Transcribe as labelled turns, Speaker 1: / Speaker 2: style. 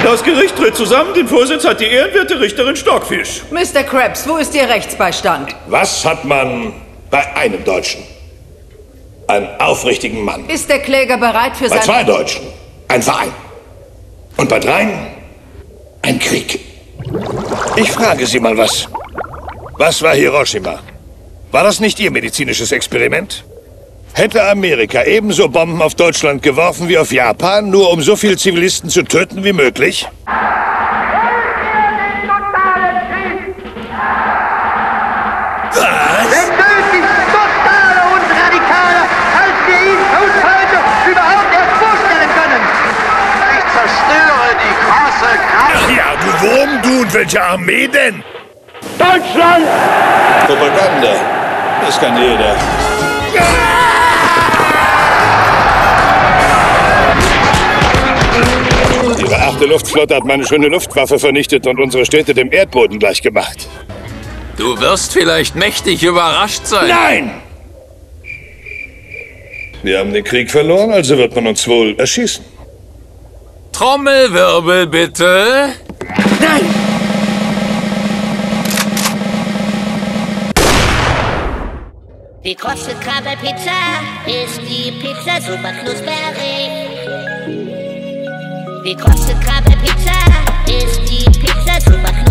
Speaker 1: Das Gericht tritt zusammen. Den Vorsitz hat die ehrenwerte Richterin Stockfisch.
Speaker 2: Mr. Krabs, wo ist Ihr Rechtsbeistand?
Speaker 3: Was hat man bei einem Deutschen? Einen aufrichtigen Mann.
Speaker 2: Ist der Kläger bereit für
Speaker 3: Bei
Speaker 2: sein...
Speaker 3: 2 Deutschen ein Verein. Und bei 3 ein Krieg. Ich frage Sie mal was. Was war Hiroshima? War das nicht Ihr medizinisches Experiment? Hätte Amerika ebenso Bomben auf Deutschland geworfen wie auf Japan, nur um so viele Zivilisten zu töten wie möglich? Ach ja, du Wurm, du, und welche Armee denn?
Speaker 4: Deutschland!
Speaker 1: Propaganda. Das kann jeder.
Speaker 3: Ihre 8. Luftflotte hat meine schöne Luftwaffe vernichtet und unsere Städte dem Erdboden gleichgemacht.
Speaker 5: Du wirst vielleicht mächtig überrascht sein.
Speaker 3: Nein! Wir haben den Krieg verloren, also wird man uns wohl erschießen.
Speaker 5: Trommelwirbel bitte.
Speaker 3: Nein!
Speaker 6: Wie kostet Krabbelpizza? Ist die Pizza super knusperig? Wie kostet Krabbelpizza? Ist die Pizza super knusperig?